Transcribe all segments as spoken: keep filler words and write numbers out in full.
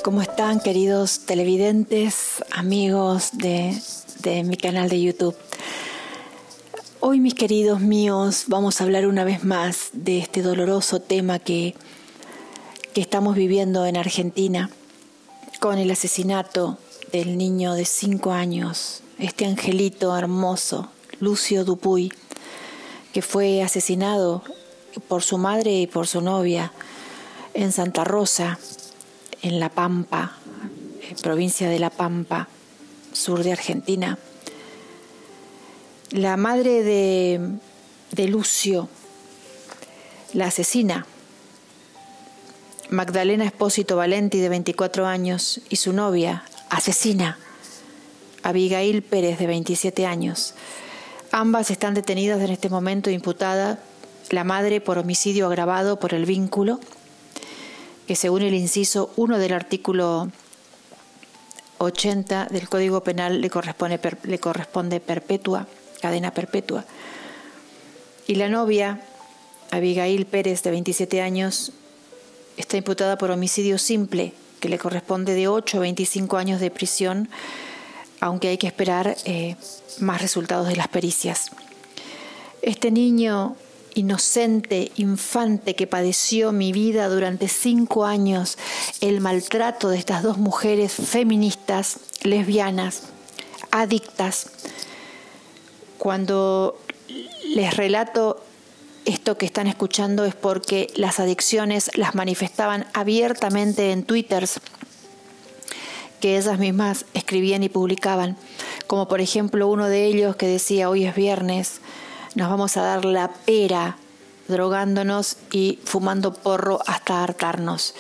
¿Cómo están, queridos televidentes, amigos de, de mi canal de YouTube? Hoy, mis queridos míos, vamos a hablar una vez más de este doloroso tema que, que estamos viviendo en Argentina con el asesinato del niño de cinco años, este angelito hermoso, Lucio Dupuy, que fue asesinado por su madre y por su novia en Santa Rosa, en La Pampa, provincia de La Pampa, sur de Argentina. La madre de, de Lucio, la asesina, Magdalena Espósito Valenti, de veinticuatro años, y su novia, asesina, Abigail Pérez, de veintisiete años. Ambas están detenidas en este momento, imputadas, la madre por homicidio agravado por el vínculo, que según el inciso uno del artículo ochenta del Código Penal le corresponde, le corresponde perpetua, cadena perpetua. Y la novia, Abigail Pérez, de veintisiete años, está imputada por homicidio simple, que le corresponde de ocho a veinticinco años de prisión, aunque hay que esperar eh, más resultados de las pericias. Este niño inocente, infante, que padeció mi vida durante cinco años, el maltrato de estas dos mujeres feministas, lesbianas, adictas. Cuando les relato esto que están escuchando es porque las adicciones las manifestaban abiertamente en Twitters, que ellas mismas escribían y publicaban, como por ejemplo uno de ellos que decía: hoy es viernes, nos vamos a dar la pera drogándonos y fumando porro hasta hartarnos.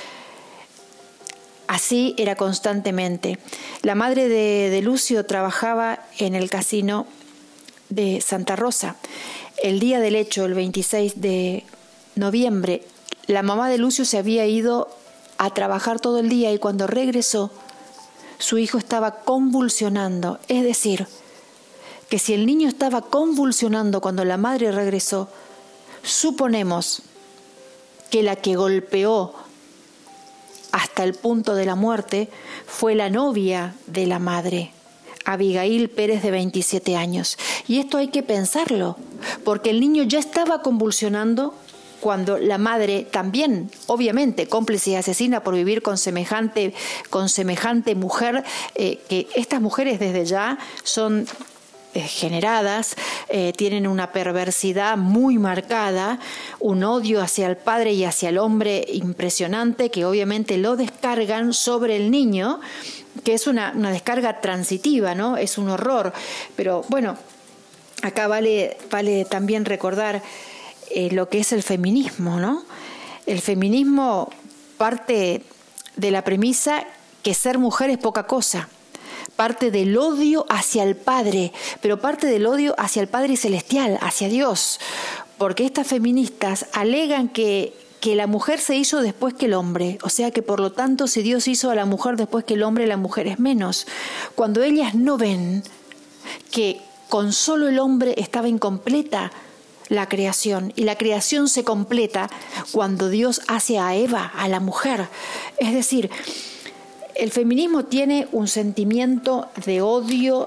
Así era constantemente. La madre de, de Lucio trabajaba en el casino de Santa Rosa. El día del hecho, el veintiséis de noviembre, la mamá de Lucio se había ido a trabajar todo el día y cuando regresó, su hijo estaba convulsionando. Es decir, que si el niño estaba convulsionando cuando la madre regresó, suponemos que la que golpeó hasta el punto de la muerte fue la novia de la madre, Abigail Pérez, de veintisiete años. Y esto hay que pensarlo, porque el niño ya estaba convulsionando cuando la madre, también obviamente cómplice y asesina por vivir con semejante, con semejante mujer, eh, que estas mujeres desde ya son generadas, eh, tienen una perversidad muy marcada, un odio hacia el padre y hacia el hombre impresionante, que obviamente lo descargan sobre el niño, que es una, una descarga transitiva, ¿no? Es un horror. Pero bueno, acá vale, vale también recordar eh, lo que es el feminismo, ¿no? El feminismo parte de la premisa que ser mujer es poca cosa. Parte del odio hacia el Padre, pero parte del odio hacia el Padre Celestial, hacia Dios, porque estas feministas alegan que, que la mujer se hizo después que el hombre, o sea que por lo tanto si Dios hizo a la mujer después que el hombre, la mujer es menos, cuando ellas no ven que con solo el hombre estaba incompleta la creación, y la creación se completa cuando Dios hace a Eva, a la mujer. Es decir, el feminismo tiene un sentimiento de odio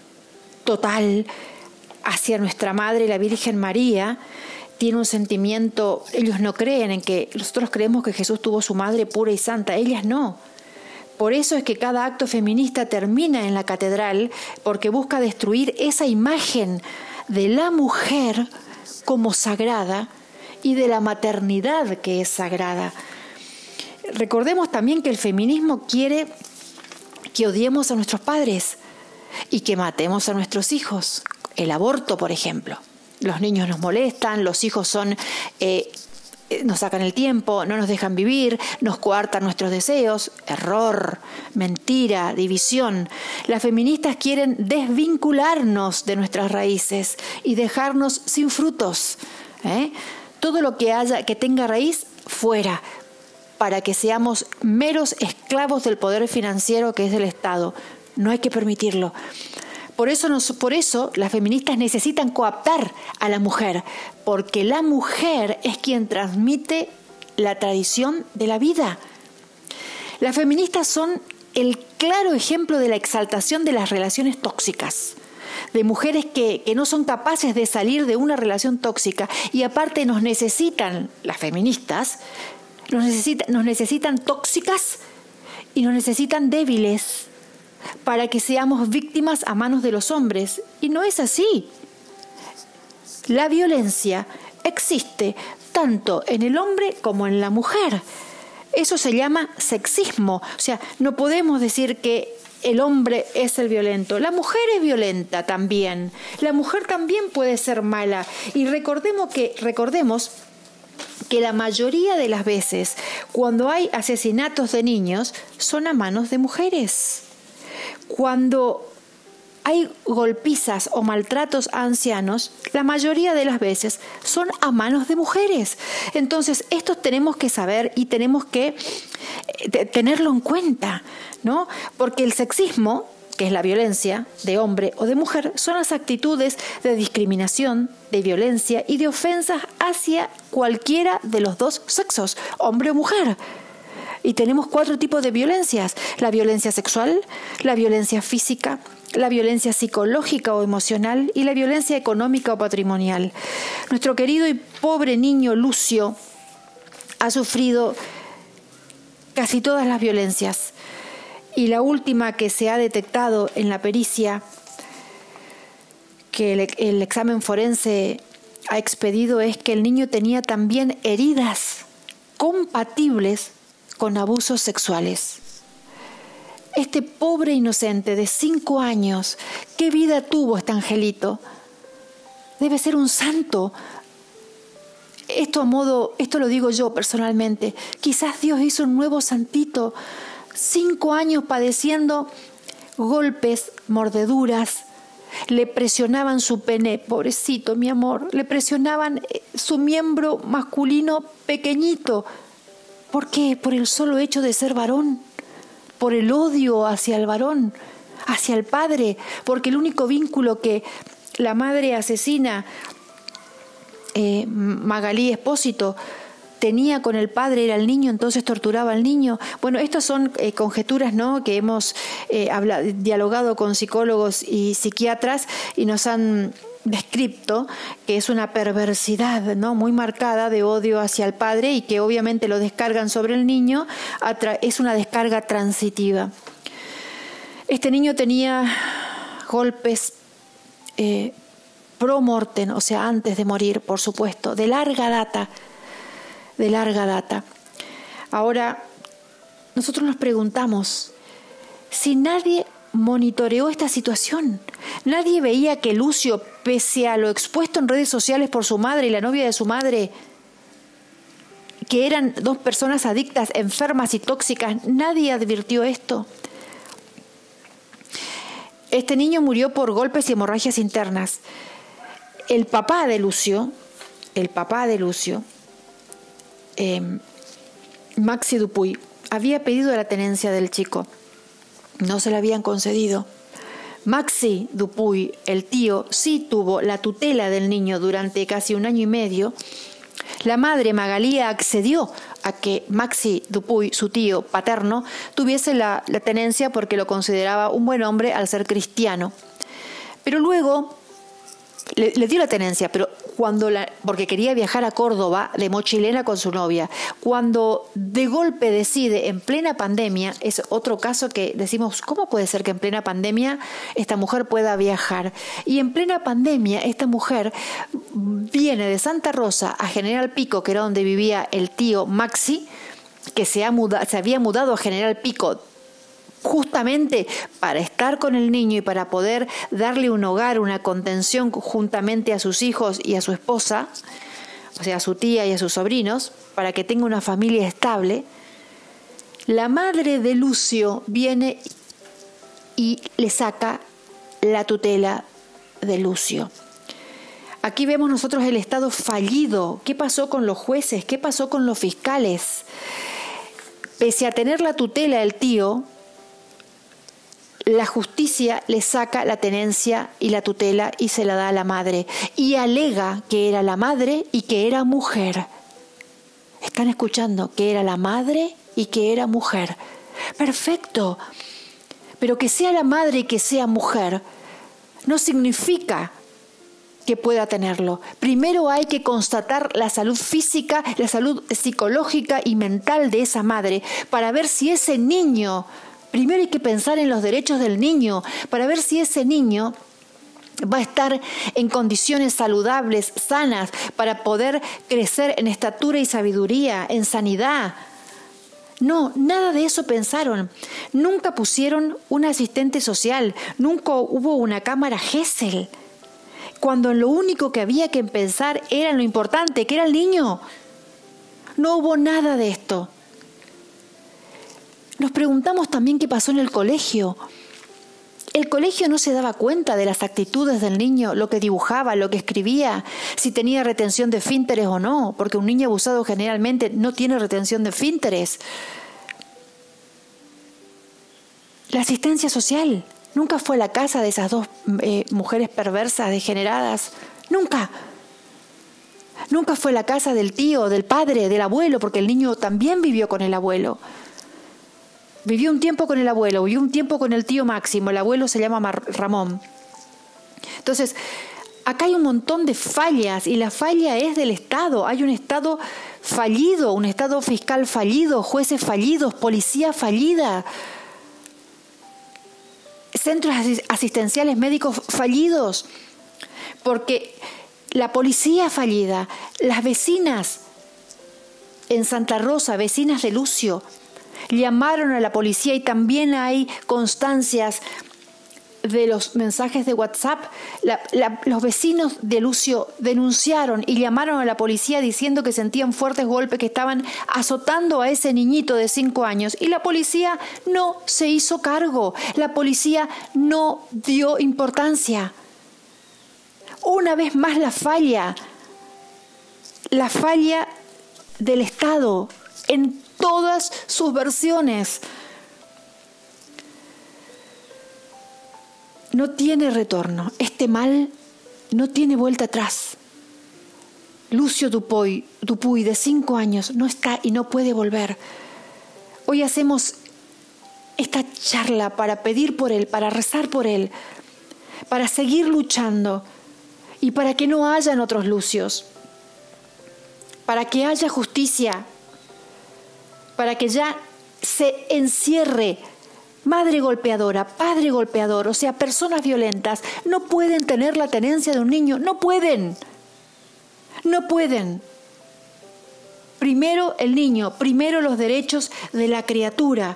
total hacia nuestra madre, la Virgen María. Tiene un sentimiento, ellos no creen en que, nosotros creemos que Jesús tuvo su madre pura y santa, ellas no. Por eso es que cada acto feminista termina en la catedral, porque busca destruir esa imagen de la mujer como sagrada y de la maternidad que es sagrada. Recordemos también que el feminismo quiere que odiemos a nuestros padres y que matemos a nuestros hijos. El aborto, por ejemplo. Los niños nos molestan, los hijos son, eh, nos sacan el tiempo, no nos dejan vivir, nos coartan nuestros deseos. Error, mentira, división. Las feministas quieren desvincularnos de nuestras raíces y dejarnos sin frutos. ¿eh? Todo lo que haya, que tenga raíz, fuera, para que seamos meros esclavos del poder financiero que es el Estado. No hay que permitirlo. Por eso, nos, por eso las feministas necesitan coaptar a la mujer, porque la mujer es quien transmite la tradición de la vida. Las feministas son el claro ejemplo de la exaltación de las relaciones tóxicas, de mujeres que, que no son capaces de salir de una relación tóxica y aparte nos necesitan, las feministas, nos necesitan, nos necesitan tóxicas y nos necesitan débiles para que seamos víctimas a manos de los hombres. Y no es así. La violencia existe tanto en el hombre como en la mujer. Eso se llama sexismo. O sea, no podemos decir que el hombre es el violento. La mujer es violenta también. La mujer también puede ser mala. Y recordemos que, recordemos que la mayoría de las veces, cuando hay asesinatos de niños, son a manos de mujeres. Cuando hay golpizas o maltratos a ancianos, la mayoría de las veces son a manos de mujeres. Entonces, esto tenemos que saber y tenemos que eh, tenerlo en cuenta, ¿no? Porque el sexismo, que es la violencia de hombre o de mujer, son las actitudes de discriminación, de violencia y de ofensas hacia cualquiera de los dos sexos, hombre o mujer. Y tenemos cuatro tipos de violencias: la violencia sexual, la violencia física, la violencia psicológica o emocional y la violencia económica o patrimonial. Nuestro querido y pobre niño Lucio ha sufrido casi todas las violencias. Y la última que se ha detectado en la pericia, que el, el examen forense ha expedido, es que el niño tenía también heridas compatibles con abusos sexuales. Este pobre inocente de cinco años, ¿qué vida tuvo este angelito? Debe ser un santo. Esto a modo, esto lo digo yo personalmente. Quizás Dios hizo un nuevo santito. Cinco años padeciendo golpes, mordeduras, le presionaban su pene, pobrecito mi amor, le presionaban su miembro masculino pequeñito. ¿Por qué? Por el solo hecho de ser varón, por el odio hacia el varón, hacia el padre, porque el único vínculo que la madre asesina, eh, Magalí Espósito, tenía con el padre era el niño, entonces torturaba al niño. Bueno, estas son eh, conjeturas, ¿no?, que hemos eh, hablado, dialogado con psicólogos y psiquiatras y nos han descrito que es una perversidad, ¿no?, muy marcada de odio hacia el padre y que obviamente lo descargan sobre el niño. Es una descarga transitiva. Este niño tenía golpes eh, pro mortem, o sea, antes de morir, por supuesto, de larga data, de larga data. Ahora, nosotros nos preguntamos si nadie monitoreó esta situación. Nadie veía que Lucio, pese a lo expuesto en redes sociales por su madre y la novia de su madre, que eran dos personas adictas, enfermas y tóxicas, nadie advirtió esto. Este niño murió por golpes y hemorragias internas. El papá de Lucio, el papá de Lucio, eh, Maxi Dupuy, había pedido la tenencia del chico. No se la habían concedido. Maxi Dupuy, el tío, sí tuvo la tutela del niño durante casi un año y medio. La madre, Magalía, accedió a que Maxi Dupuy, su tío paterno, tuviese la, la tenencia porque lo consideraba un buen hombre al ser cristiano. Pero luego le, le dio la tenencia, pero cuando la, porque quería viajar a Córdoba de mochilera con su novia. Cuando de golpe decide, en plena pandemia, es otro caso que decimos, ¿cómo puede ser que en plena pandemia esta mujer pueda viajar? Y en plena pandemia esta mujer viene de Santa Rosa a General Pico, que era donde vivía el tío Maxi, que se, ha muda, se había mudado a General Pico justamente para estar con el niño y para poder darle un hogar, una contención juntamente a sus hijos y a su esposa, o sea, a su tía y a sus sobrinos, para que tenga una familia estable. La madre de Lucio viene y le saca la tutela de Lucio. Aquí vemos nosotros el Estado fallido. ¿Qué pasó con los jueces? ¿Qué pasó con los fiscales? Pese a tener la tutela del tío, la justicia le saca la tenencia y la tutela y se la da a la madre. Y alega que era la madre y que era mujer. ¿Están escuchando? Que era la madre y que era mujer. perfecto. Pero que sea la madre y que sea mujer no significa que pueda tenerlo. Primero hay que constatar la salud física, la salud psicológica y mental de esa madre para ver si ese niño, primero hay que pensar en los derechos del niño, para ver si ese niño va a estar en condiciones saludables, sanas, para poder crecer en estatura y sabiduría, en sanidad. No, nada de eso pensaron. Nunca pusieron un asistente social, nunca hubo una cámara Gesell, cuando lo único que había que pensar era en lo importante, que era el niño. No hubo nada de esto. Nos preguntamos también qué pasó en el colegio. El colegio no se daba cuenta de las actitudes del niño, lo que dibujaba, lo que escribía, si tenía retención de esfínteres o no, porque un niño abusado generalmente no tiene retención de esfínteres. La asistencia social nunca fue a la casa de esas dos eh, mujeres perversas, degeneradas. Nunca. Nunca fue a la casa del tío, del padre, del abuelo, porque el niño también vivió con el abuelo. Vivió un tiempo con el abuelo, vivió un tiempo con el tío Máximo. El abuelo se llama Mar- Ramón. Entonces, acá hay un montón de fallas y la falla es del Estado. Hay un Estado fallido, un Estado fiscal fallido, jueces fallidos, policía fallida, centros asistenciales médicos fallidos, porque la policía fallida, las vecinas en Santa Rosa, vecinas de Lucio, llamaron a la policía y también hay constancias de los mensajes de WhatsApp. La, la, los vecinos de Lucio denunciaron y llamaron a la policía diciendo que sentían fuertes golpes, que estaban azotando a ese niñito de cinco años. Y la policía no se hizo cargo. La policía no dio importancia. Una vez más la falla, la falla del Estado en todas sus versiones. No tiene retorno. Este mal no tiene vuelta atrás. Lucio Dupuy, Dupuy, de cinco años, no está y no puede volver. Hoy hacemos esta charla para pedir por él, para rezar por él, para seguir luchando y para que no hayan otros Lucios, para que haya justicia, para que ya se encierre. Madre golpeadora, padre golpeador, o sea, personas violentas, no pueden tener la tenencia de un niño, no pueden, no pueden. Primero el niño, primero los derechos de la criatura.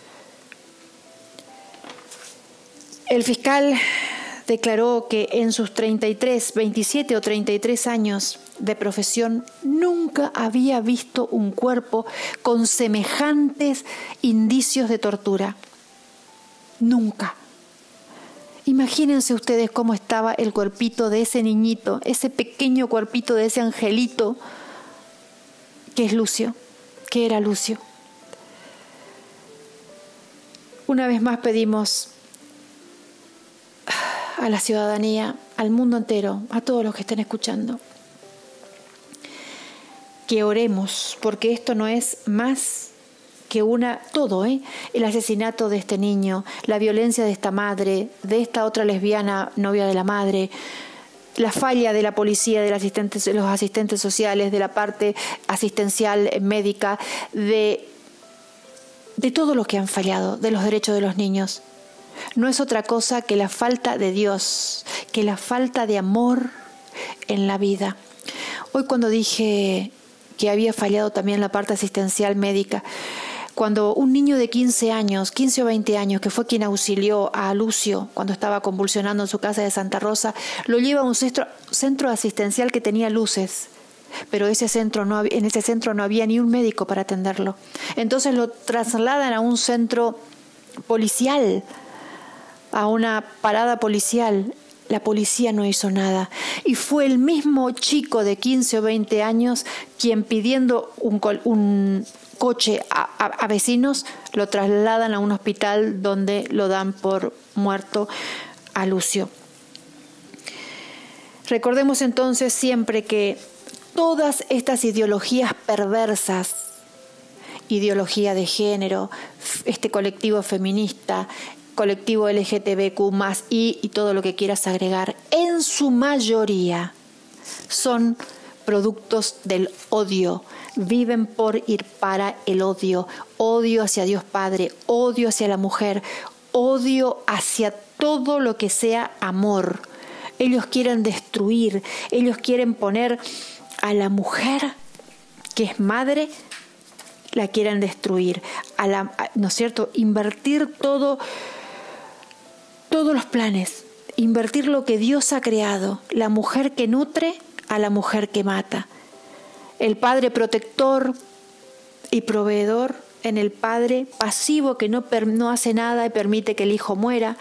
El fiscal declaró que en sus treinta y tres, veintisiete o treinta y tres años de profesión nunca había visto un cuerpo con semejantes indicios de tortura. Nunca. Imagínense ustedes cómo estaba el cuerpito de ese niñito, ese pequeño cuerpito de ese angelito que es Lucio, que era Lucio. Una vez más pedimos a la ciudadanía, al mundo entero, a todos los que estén escuchando, que oremos, porque esto no es más que una, todo, ¿eh? El asesinato de este niño, la violencia de esta madre, de esta otra lesbiana novia de la madre, la falla de la policía, de los asistentes, los asistentes sociales, de la parte asistencial médica, de, de todos los que han fallado, de los derechos de los niños. No es otra cosa que la falta de Dios, que la falta de amor en la vida. Hoy cuando dije que había fallado también la parte asistencial médica, cuando un niño de quince años, quince o veinte años, que fue quien auxilió a Lucio cuando estaba convulsionando en su casa de Santa Rosa, lo lleva a un centro, centro asistencial que tenía luces, pero ese centro no, en ese centro no había ni un médico para atenderlo. Entonces lo trasladan a un centro policial, a una parada policial. La policía no hizo nada. Y fue el mismo chico de quince o veinte años quien, pidiendo un, un coche a, a, a vecinos, lo trasladan a un hospital donde lo dan por muerto a Lucio. Recordemos entonces siempre que todas estas ideologías perversas ideología de género, este colectivo feminista, colectivo L G B T Q más, y, y todo lo que quieras agregar, en su mayoría son productos del odio. Viven por ir para el odio. Odio hacia Dios Padre, odio hacia la mujer, odio hacia todo lo que sea amor. Ellos quieren destruir, ellos quieren poner a la mujer que es madre, la quieren destruir, a la, ¿no es cierto? Invertir todo, todos los planes, invertir lo que Dios ha creado, la mujer que nutre a la mujer que mata, el padre protector y proveedor en el padre pasivo que no, no hace nada y permite que el hijo muera,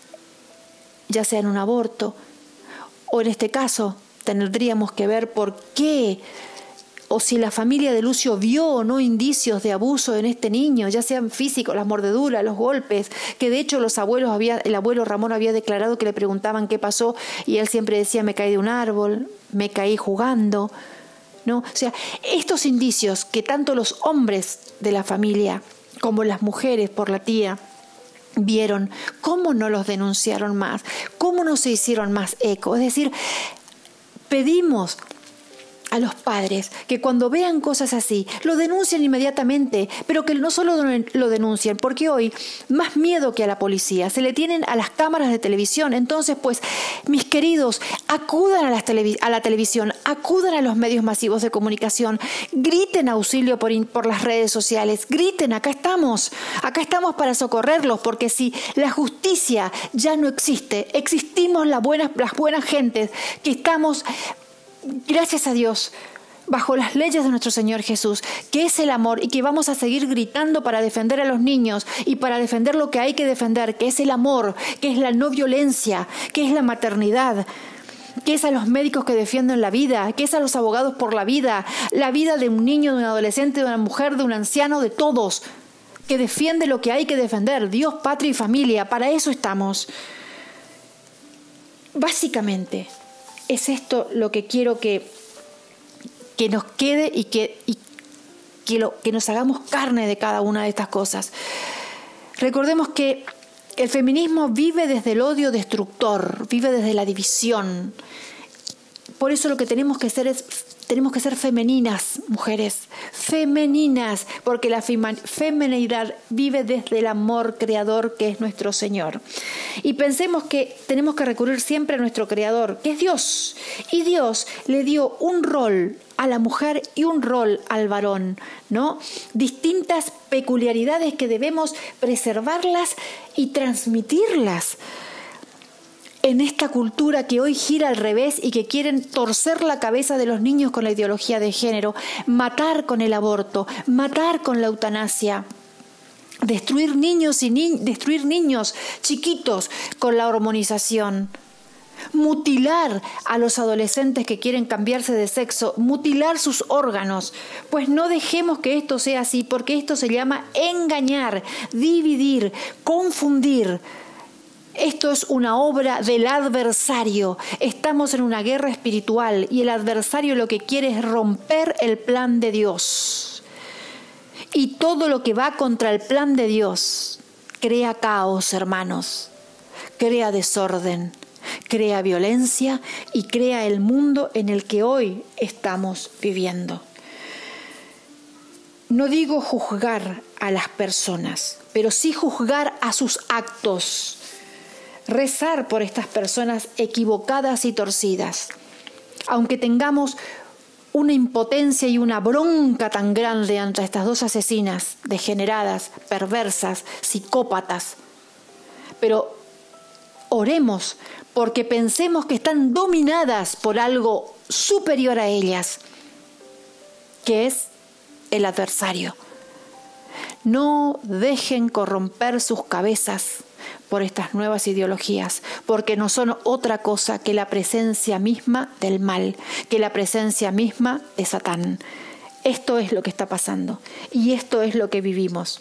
ya sea en un aborto, o en este caso tendríamos que ver por qué, o si la familia de Lucio vio o no indicios de abuso en este niño, ya sean físicos, las mordeduras, los golpes, que de hecho los abuelos había, el abuelo Ramón había declarado que le preguntaban qué pasó y él siempre decía: me caí de un árbol, me caí jugando, ¿no? O sea, estos indicios que tanto los hombres de la familia como las mujeres por la tía vieron, ¿cómo no los denunciaron más? ¿Cómo no se hicieron más eco? Es decir, pedimos a los padres que cuando vean cosas así lo denuncien inmediatamente, pero que no solo lo denuncien, porque hoy más miedo que a la policía se le tienen a las cámaras de televisión. Entonces, pues, mis queridos, acudan a, las televi- a la televisión, acudan a los medios masivos de comunicación, griten auxilio por, in- por las redes sociales, griten, acá estamos, acá estamos para socorrerlos, porque si la justicia ya no existe, existimos las buenas, las buenas gentes que estamos, gracias a Dios, bajo las leyes de nuestro Señor Jesús, que es el amor, y que vamos a seguir gritando para defender a los niños y para defender lo que hay que defender, que es el amor, que es la no violencia, que es la maternidad, que es a los médicos que defienden la vida, que es a los abogados por la vida, la vida de un niño, de un adolescente, de una mujer, de un anciano, de todos, que defiende lo que hay que defender, Dios, patria y familia. Para eso estamos. Básicamente, es esto lo que quiero que, que nos quede y, que, y que, lo, que nos hagamos carne de cada una de estas cosas. Recordemos que el feminismo vive desde el odio destructor, vive desde la división. Por eso lo que tenemos que hacer es, tenemos que ser femeninas, mujeres, femeninas, porque la feminidad vive desde el amor creador que es nuestro Señor. Y pensemos que tenemos que recurrir siempre a nuestro Creador, que es Dios. Y Dios le dio un rol a la mujer y un rol al varón, ¿no? Distintas peculiaridades que debemos preservarlas y transmitirlas en esta cultura que hoy gira al revés y que quieren torcer la cabeza de los niños con la ideología de género, matar con el aborto, matar con la eutanasia, destruir niños y ni- destruir niños chiquitos con la hormonización, mutilar a los adolescentes que quieren cambiarse de sexo, mutilar sus órganos. Pues no dejemos que esto sea así, porque esto se llama engañar, dividir, confundir. Esto es una obra del adversario. Estamos en una guerra espiritual y el adversario lo que quiere es romper el plan de Dios. Y todo lo que va contra el plan de Dios crea caos, hermanos, crea desorden, crea violencia y crea el mundo en el que hoy estamos viviendo. No digo juzgar a las personas, pero sí juzgar a sus actos. Rezar por estas personas equivocadas y torcidas. Aunque tengamos una impotencia y una bronca tan grande ante estas dos asesinas, degeneradas, perversas, psicópatas. Pero oremos porque pensemos que están dominadas por algo superior a ellas, que es el adversario. No dejen corromper sus cabezas por estas nuevas ideologías, porque no son otra cosa que la presencia misma del mal, que la presencia misma de Satán. Esto es lo que está pasando y esto es lo que vivimos.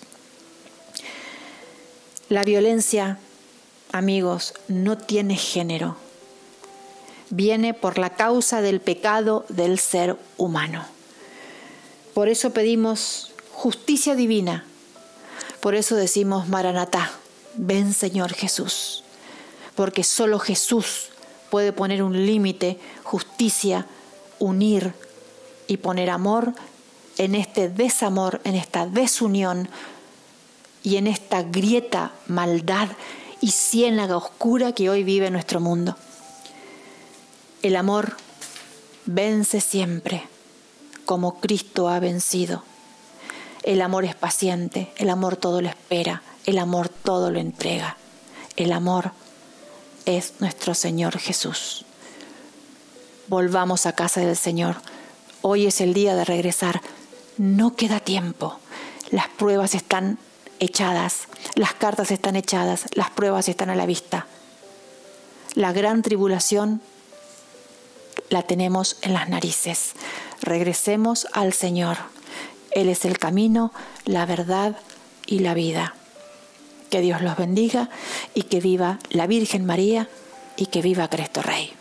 La violencia, amigos, no tiene género. Viene por la causa del pecado del ser humano. Por eso pedimos justicia divina. Por eso decimos Maranatá, ven Señor Jesús, porque solo Jesús puede poner un límite, justicia, unir y poner amor en este desamor, en esta desunión y en esta grieta, maldad y ciénaga oscura que hoy vive nuestro mundo. El amor vence siempre, como Cristo ha vencido. El amor es paciente, el amor todo lo espera, el amor todo lo entrega. El amor es nuestro Señor Jesús. Volvamos a casa del Señor. Hoy es el día de regresar. No queda tiempo. Las pruebas están echadas, las cartas están echadas, las pruebas están a la vista. La gran tribulación la tenemos en las narices. Regresemos al Señor. Él es el camino, la verdad y la vida. Que Dios los bendiga y que viva la Virgen María y que viva Cristo Rey.